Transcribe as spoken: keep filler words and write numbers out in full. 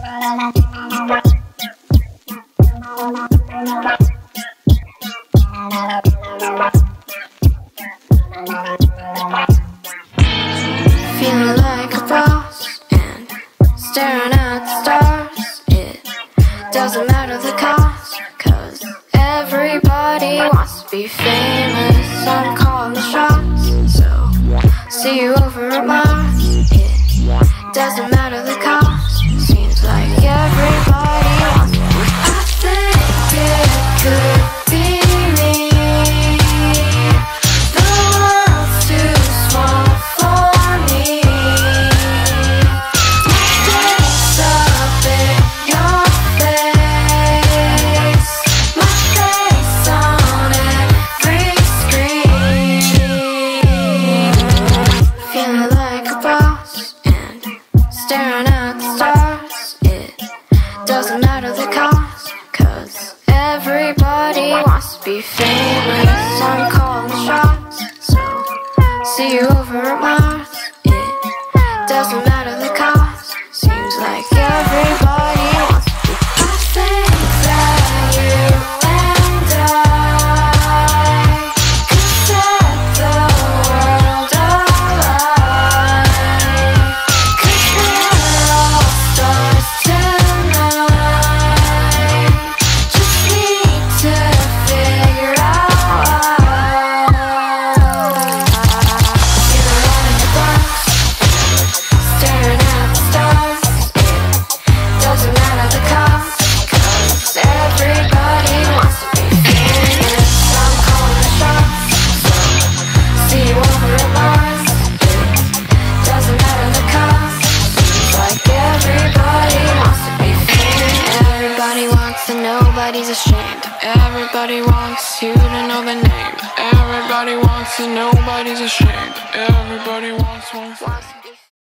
Feeling like a boss and staring at the stars. It doesn't matter the cost, 'cause everybody wants to be famous. I'm calling the shots, so see you over at Mars. It doesn't matter the cost, seems like everybody wants to be. I think it could be me. The world's too small for me. My face up in your face, my face on every screen. Feeling like a boss and staring at the stars. It doesn't matter the cost, 'cause everybody wants to be famous. I'm calling the shots, so see you over at Mars. It doesn't matter the cost, seems like everybody wants to be. I think that you and I could set the world alight. 'Cause we're all stars tonight. Just need to figure out why. Feeling like a boss, staring at the stars. It doesn't matter the cost, 'cause everybody wants to be famous. I'm calling the shots, so see you over at Mars. It doesn't matter the cost, seems like everybody wants to be famous. Everybody wants and nobody's ashamed. Everybody wants you to know the name. Everybody wants and nobody's ashamed. Everybody wants, wants, wants.